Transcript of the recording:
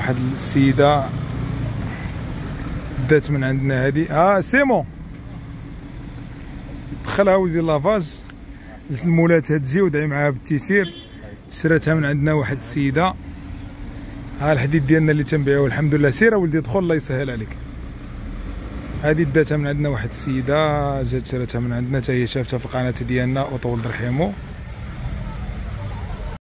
واحد السيده دات من عندنا هادي. سيمون دخلها ولدي لافاج، المولاتها تجي ودعي معاها بالتيسير. شراتها من عندنا واحد السيده. الحديد ديالنا اللي تنبيعوه الحمد لله. سير ولدي دخل الله يسهل عليك. هذه داتها من عندنا واحد السيده، جات شراتها من عندنا حتى هي شافتها في القناه ديالنا وطول رحيمو.